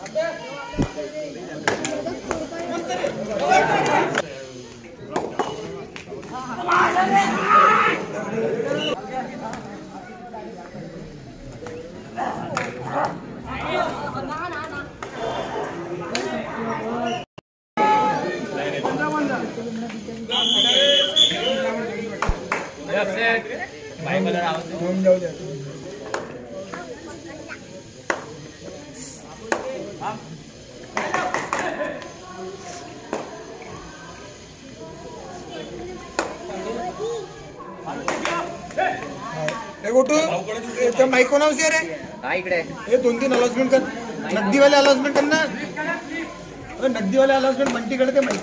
Mike कोणावर रे? हा इकडे हे 2-3 अनाउन्समेंट कर. नगदीवाले अनाउन्समेंट कर ना. नगदीवाले अनाउन्समेंट बंटीकडे ते माईक.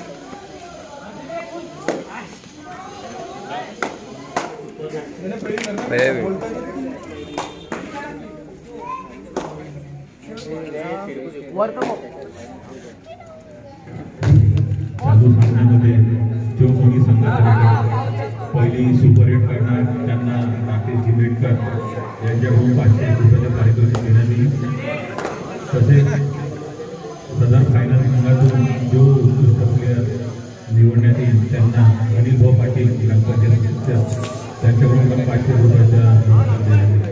जो कोणी पहिली सुपर हिट करणार त्यांना राकेश जिंबेडकर यांच्याकडून 500 रुपयाचे पारितोषिक देण्यात तसेच सदर फायनल संघातून जो उत्कृष्ट प्लेयर निवडण्यात येईल त्यांना अनिल भाऊ पाटील ग्रामपंचायत सदस्य त्यांच्याकडून पण 500 रुपयाचा देण्यात येईल.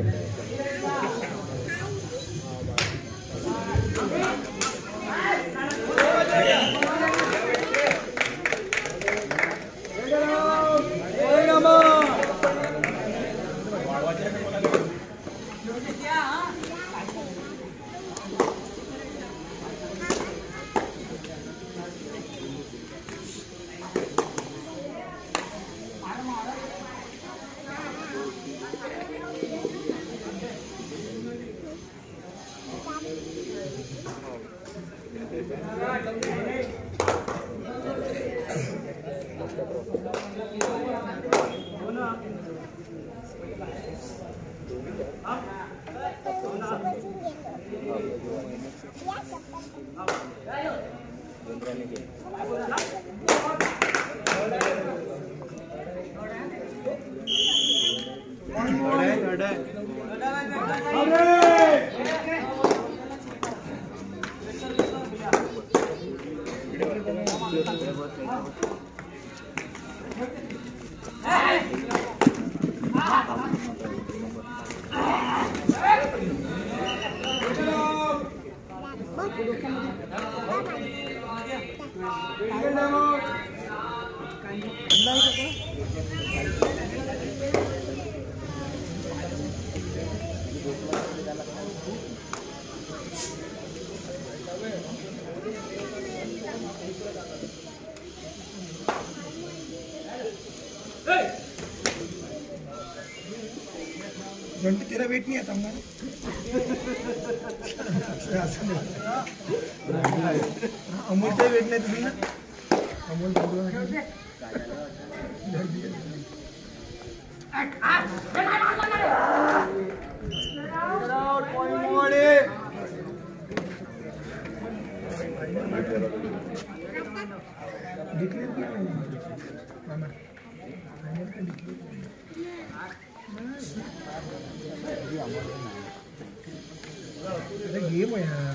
घंटे तेरा वेट नहीं आता अमूल का वेट नहीं तुम्हें ना अमूल गेम है यार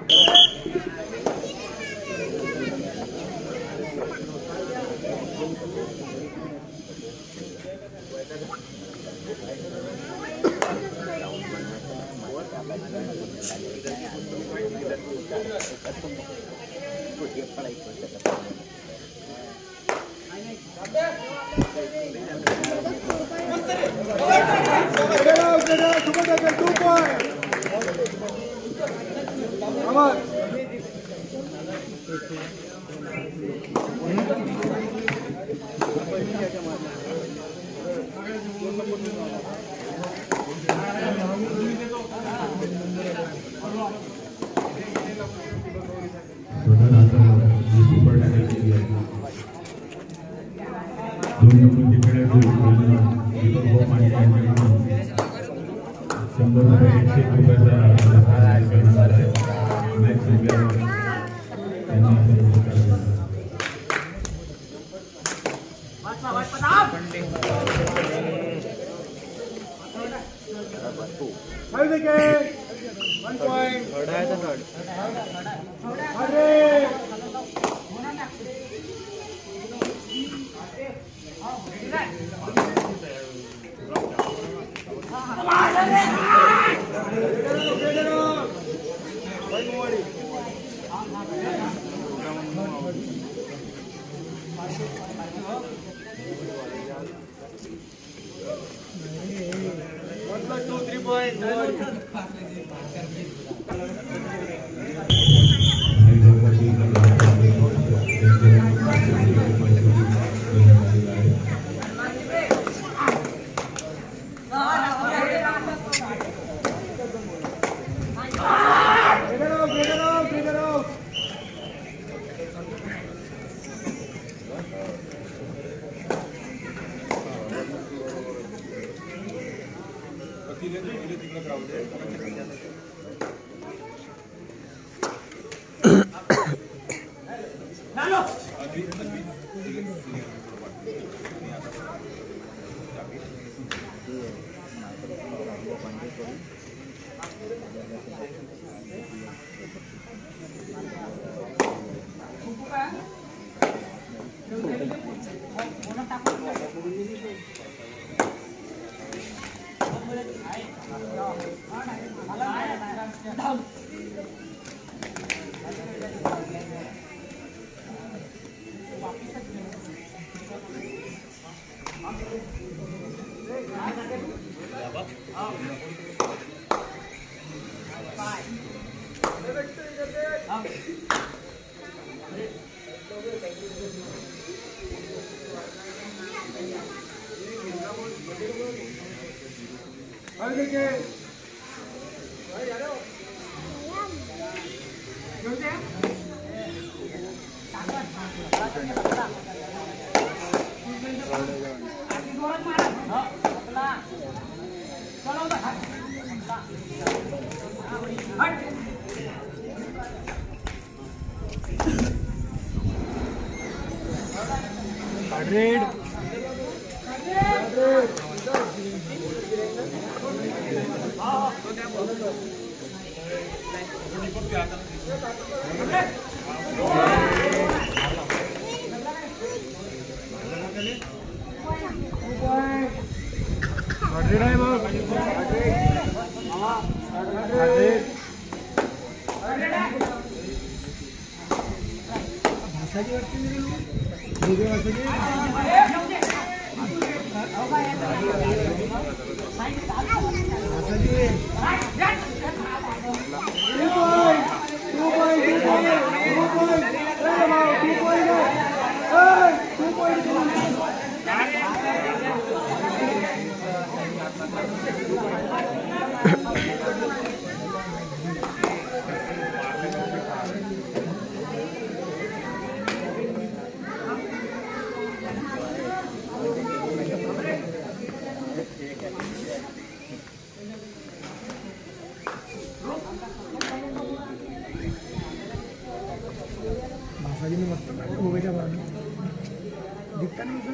दिखता नहीं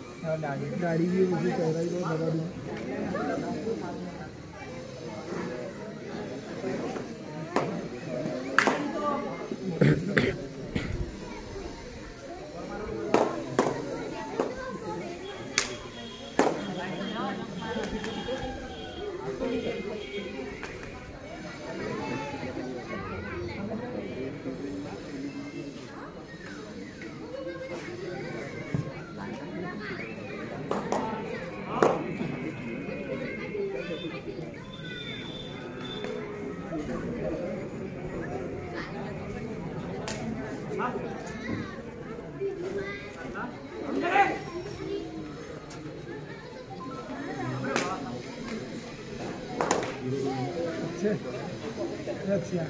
सर गाड़ी भी उसे चल रही है लगा दूँ अच्छा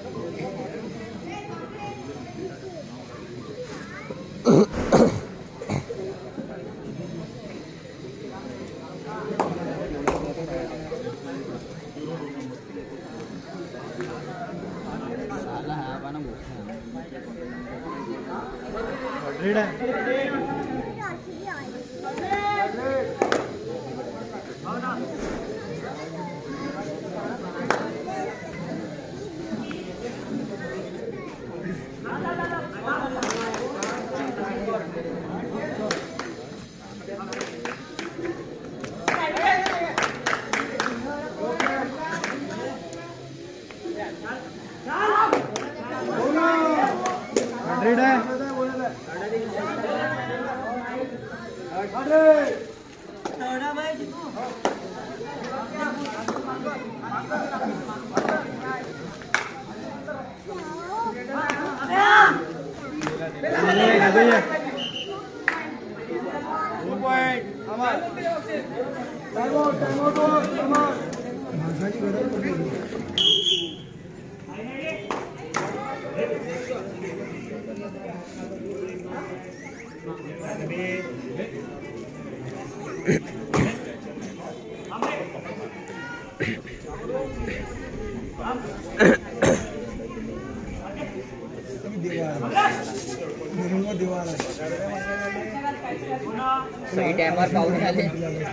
सही टाइमवर पाहुणे आले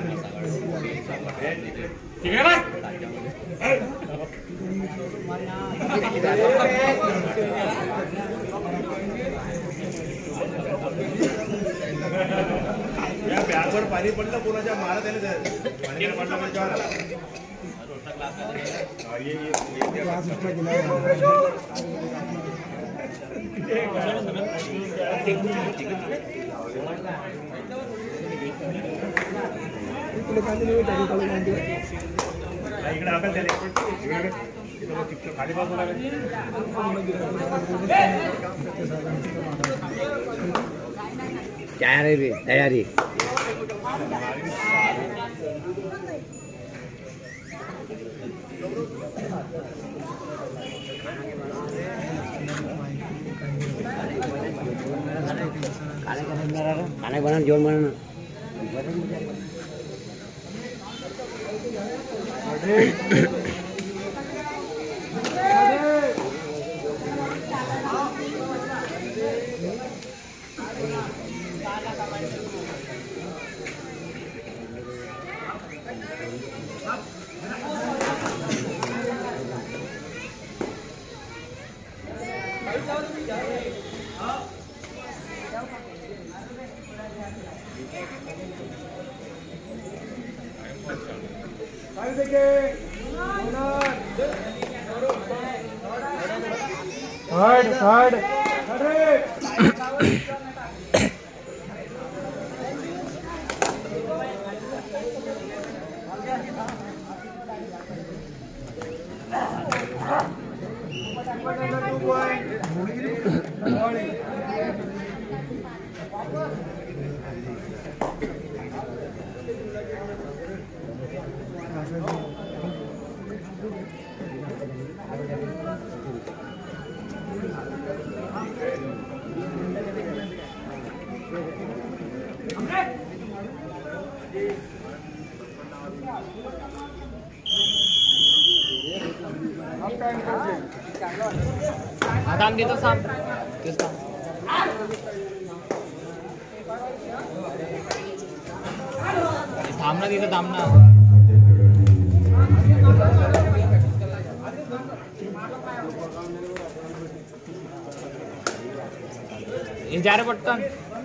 या बॅगवर पाणी पडलं कोणाच्या मारा त्याने पाणी पडलं म्हणजे इकडे आपण त्याला खाली बाजूला तयारी तयारी खाना बना जोर बना आदान देतो साम थांबना तिथं थांबना हे जा रे पटकन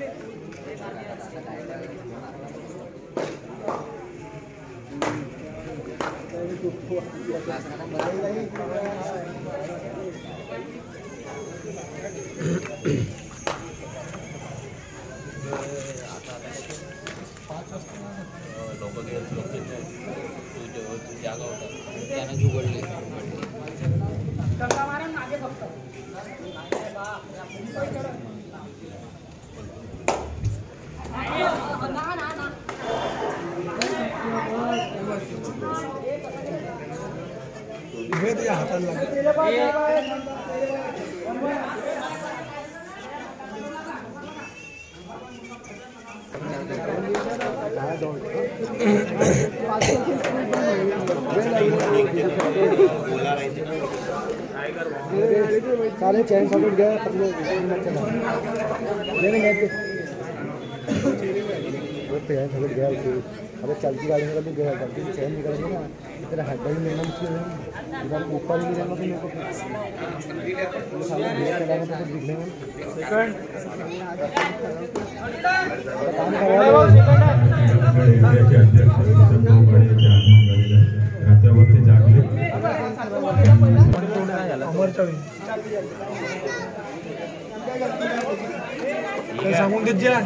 जागा होता त्याने जुगडले हे तुझ्या हाताला लागलं. सारे चैन सॉकेट गए सॉकेट गया. अरे चलती गाड़ी में भी गया करती चैन निकलेगी ना तेरा हेड भी मिलना मुश्किल है. इधर ऊपर ही रहना तो मेरे को सामने ब्रेक चलाना तो कुछ दिखने में काम करवा इंडियाचे अध्यक्ष संभाव गाडे यांचे आगमन झालेलं आहे. रात्रभर जागले. अमरचा सांगून देत जा.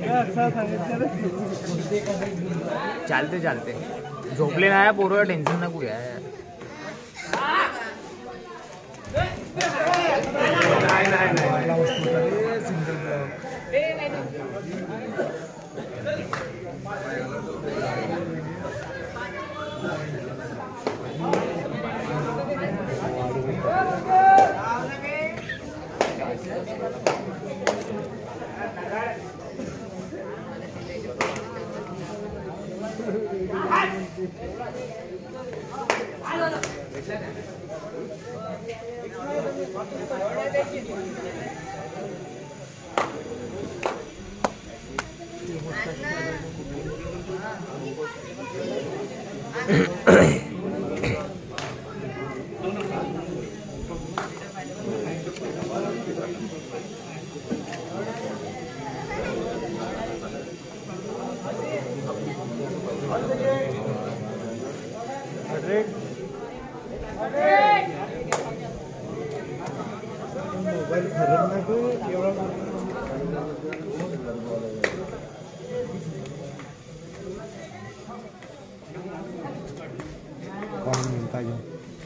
चालते चालते झोपले नाही पोरं टेन्शन नको घ्या. मोबाईल खरं एवढा पाहिजे.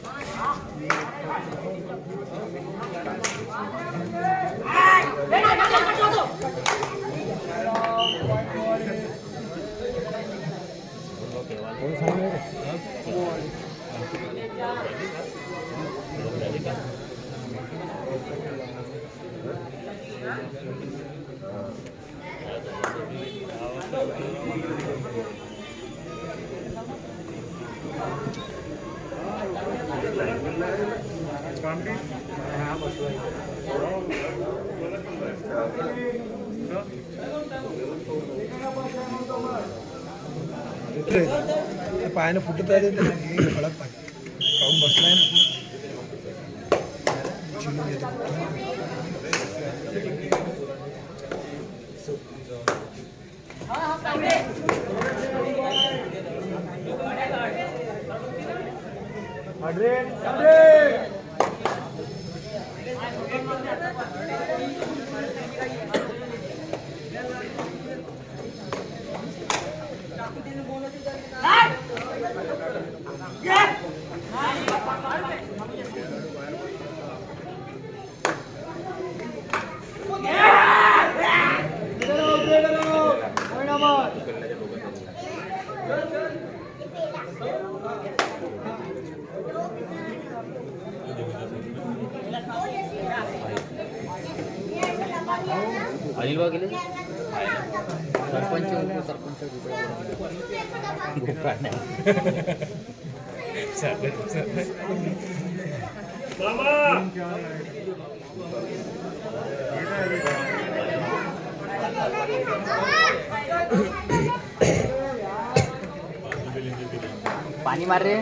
पायानं फुटत आहे खडक पाय पाहून बसलाय ना. चिडून येतो. अनिल बाबा गेले सरपंच पाणी मार रे.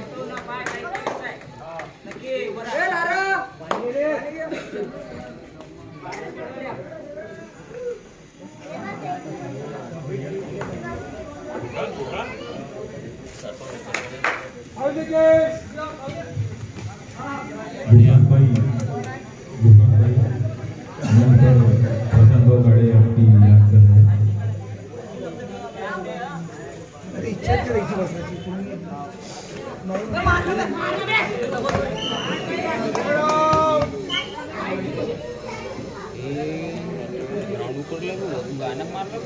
भूषणभाई नंतर संभाव गाडे आपली याद करणार. अरे इच्छा करायची बसायची हे गाणं मारलं